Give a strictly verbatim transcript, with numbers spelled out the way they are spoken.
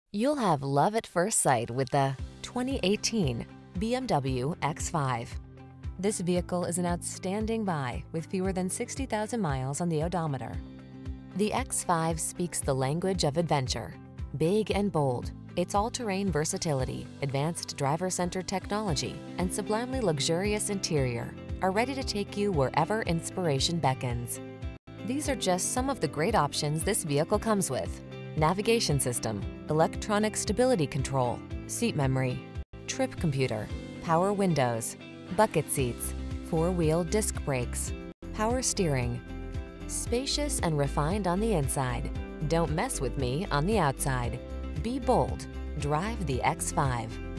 You'll have love at first sight with the twenty eighteen B M W X five. This vehicle is an outstanding buy with fewer than sixty thousand miles on the odometer. The X five speaks the language of adventure. Big and bold, its all-terrain versatility, advanced driver-centered technology, and sublimely luxurious interior are ready to take you wherever inspiration beckons. These are just some of the great options this vehicle comes with: navigation system, electronic stability control, seat memory, trip computer, power windows, bucket seats, four-wheel disc brakes, power steering. Spacious and refined on the inside. Don't mess with me on the outside. Be bold. Drive the X five.